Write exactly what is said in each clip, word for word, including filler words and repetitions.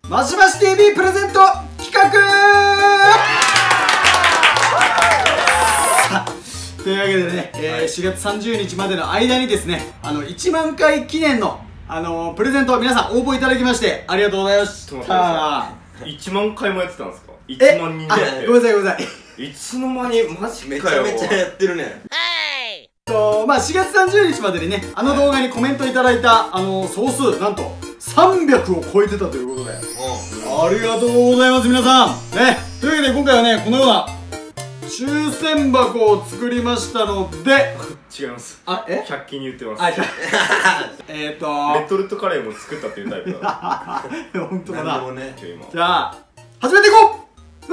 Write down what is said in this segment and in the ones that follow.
マシマシ ティーブイ プレゼント企画というわけでね、えー、しがつさんじゅうにちまでの間にですね、あのいちまんかい記念の、あのー、プレゼント皆さん応募いただきましてありがとうございました。 いちまんかいもやってたんですか？いちまんにんでやって。 ごめんなさいごめんなさい。 いつの間にマジめちゃめちゃやってるね。 とまあしがつさんじゅうにちまでにね、あの動画にコメントいただいたあの総数なんとさんびゃくを超えてたということで、ありがとうございます皆さんね。というわけで今回はね、このような抽選箱を作りましたので違います。 あ、えひゃく均に売ってます。 えっとレトルトカレーも作ったっていうタイプだ。 本当だな。じゃあ始めていこう。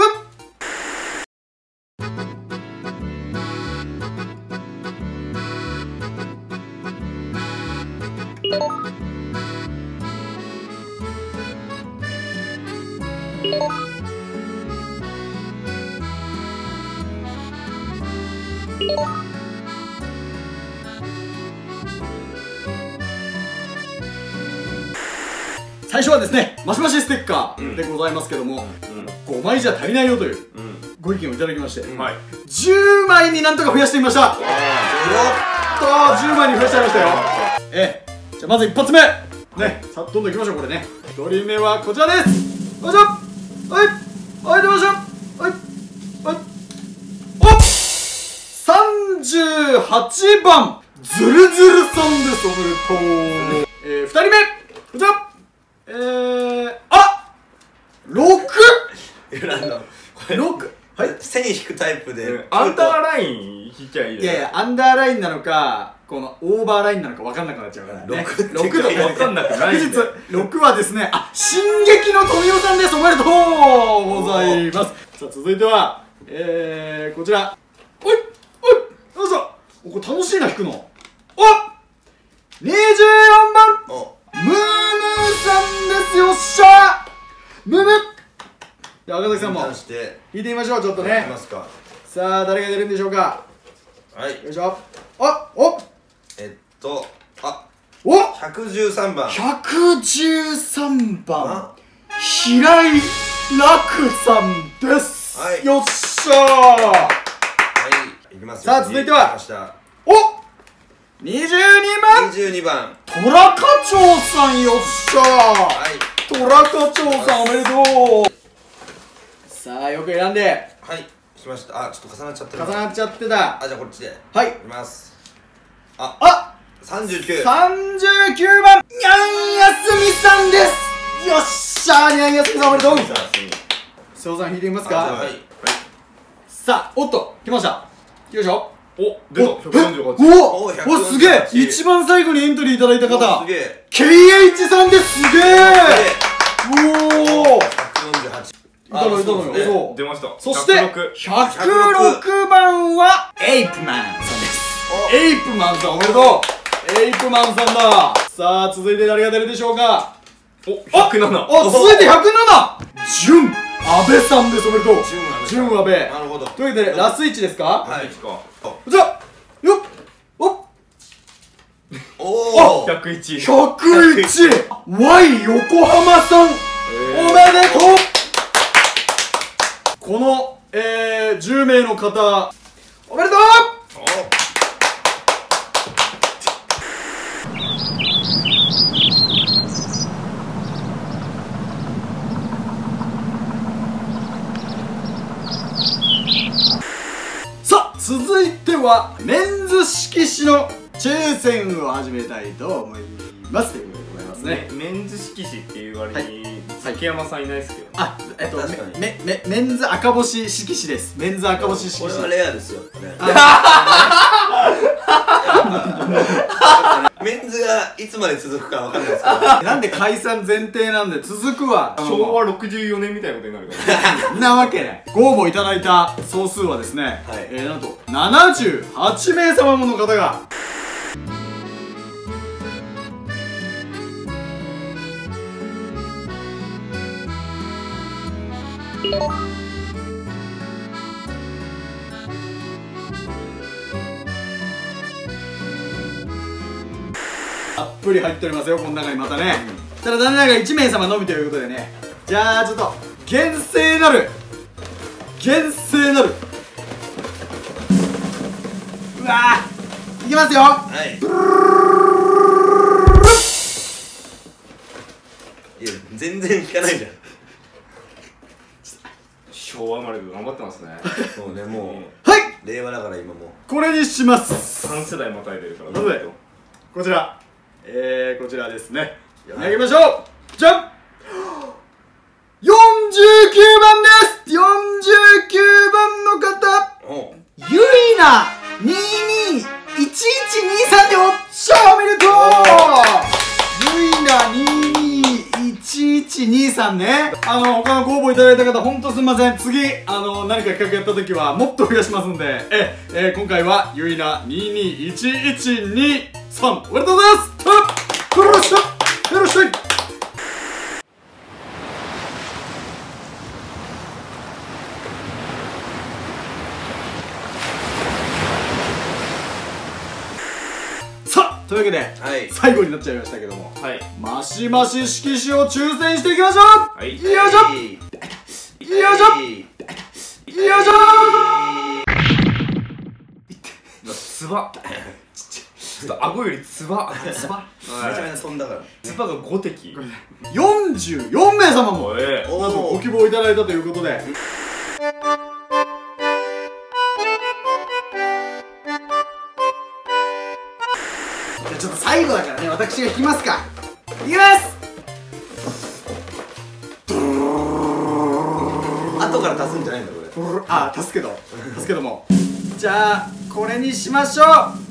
最初はですね、マシマシステッカーでございますけども、ごまいじゃ足りないよというご意見をいただきまして、じゅうまいになんとか増やしてみました。やっとじゅうまいに増やしちゃいましたよ。ええ、じゃあまず一発目ね、さあどんどんいきましょう。これね、ひとりめはこちらです。よいしょ、はいはい、出ました、はいはいおっ、さんじゅうはちばんズルズルさんです。おめでとう。えー、ふたりめこちら、えー、あろく ろく、 はい、線引くタイプでアンダーライン引きゃいい。 いやいや、アンダーラインなのかこのオーバーラインなのか分かんなくなっちゃうからね。ろくと分かんなくない。 確実ろくはですね、あ、進撃の富代さんです。おめでとうございます。さあ続いてはえー、こちら、おいおい、どうぞ。これ楽しいな、引くの。おっ、にじゅうよんばんムームーさんです。よっしゃー、ムームー。じゃあ赤崎さんも引いてみましょう。ちょっとね。さあ誰が出るんでしょうか。 はい、 よいしょ。あ、おえっとあおひゃくじゅうさんばんひゃくじゅうさんばん平井楽さんです。よっしゃー。はい、いきます。さあ続いてはおにじゅうにばんにじゅうにばん虎課長さん。よっしゃー。はい、虎課長さんおめでとう。さあよく選んで。 はい、しました。あ、ちょっと重なっちゃってる。 重なっちゃってた。 あ、じゃあこっちで。 はい、いきます。ああさんじゅうきゅうさんじゅうきゅうばんにゃんやすみさんです。よっしゃー、にゃんやすみさんおめでとう。瀬尾さん引いてみますか。 はい、 さあ、おっと来ました。よいしょ。 お、出た。ひゃくよんじゅうはち。 おお、すげえ。一番最後にエントリーいただいた方、 すげえケーエイチ さんです。すげえ。おお、 ひゃくよんじゅうはちいたのいたのよ。そう、 出ました。 そしてひゃくろくばんはエイプマンさんです。エイプマンさんおめでとう。エイプマンさんだ。さあ続いて誰が出るでしょうか。 お、ひゃくなな。 あ、続いてひゃくなな、純阿部さんです。おめでとう。純阿部。なるほど。というわけでラスイチですか。 はい、 こちらよっ、おっ、 おおひゃくいち。 ひゃくいち ワイ 横浜さん、おめでとう。この、えー、じゅうめいの方おめでとう。さあ続いてはメンズ色紙の抽選を始めたいと思いますということでございますね。 メンズ色紙っていう割に崎山さんいないですけど。 あ、えっとメメメンズ赤星色紙です。メンズ赤星色紙。 これはレアですよ。メンズがいつまで続くかわかんないですけど。 なんで解散前提なんで続くわ。 しょうわろくじゅうよねんみたいなことになるから。 なわけない。ご応募いただいた総数はですね、えー、なんとななじゅうはちめいさまもの方がたっぷり入っておりますよ、この中にまたね。ただ残念ながらいちめいさまのみということでね、 じゃあちょっと厳正なる厳正なるうわーいきますよ。 はいいや全然効かないじゃん。 昭和生まれで頑張ってますね。 そうね、もうはい令和だから今もうこれにします。 さん世代またいでるからなのでこちらえー、こちらですね読み上げましょう、はい、じゃんよんじゅうきゅうばんです。よんじゅうきゅうばんの方ゆいなにーにーいちいちにさんでおっしゃおめでとう。ゆいなにーにーいちいちにさんね。あの他のご応募いただいた方ほんとすみません。次あの何か企画やった時はもっと増やしますんでえ、えー、今回はゆいなにーにーいちいちにさんおめでとうございます。よろしくよろしくというわけで、はい、最後になっちゃいましたけども、はい、マシマシ色紙を抽選していきましょう。はい、よいしょ、はい、よいしょ、よいしょ。 つばちょっと顎よりつばつばめちゃめちゃ飛んだからつばがご滴よんじゅうよんめいさまもなんとご希望いただいたということで、ちょっと最後だからね、私が引きますか。いきます。 後から足すんじゃないんだこれ。 あ、足すけど足すけどもじゃあこれにしましょう。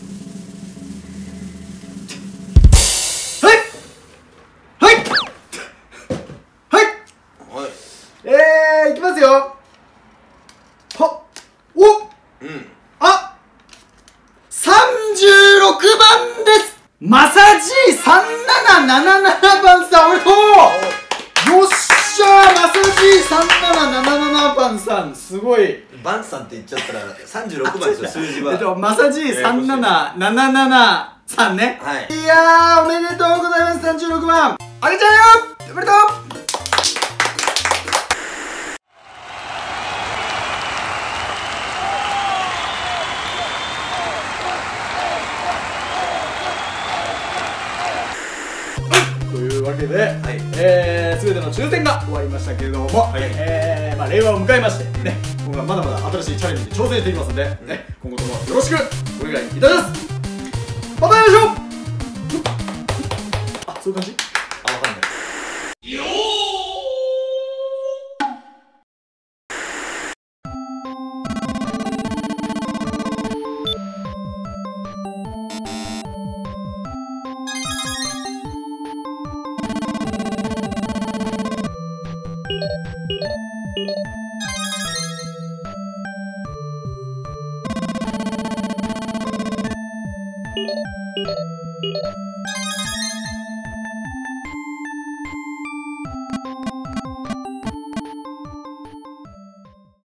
はいはいはいはいえー、いきますよ。はっおっうんあさんじゅうろくばんです。マサジーさんなななななばんさんおめでとう。よっしゃー、マサジーさんなななななばんさんすごい。 バンさんって言っちゃったらさんじゅうろくばんですよ数字は。 えっとマサジーさんななななななさんね。はいいやーおめでとうございます。さんじゅうろくばんあげちゃうよ。おめでとう。というわけで、はいえー、全ての抽選が終わりましたけれども、はいえーまあ、令和を迎えまして、ね、今後はまだまだ新しいチャレンジに挑戦していきますので、うんね、今後ともよろしくお願いいたします。また会いましょう。あ、そういう感じ？ あ、わかんない。you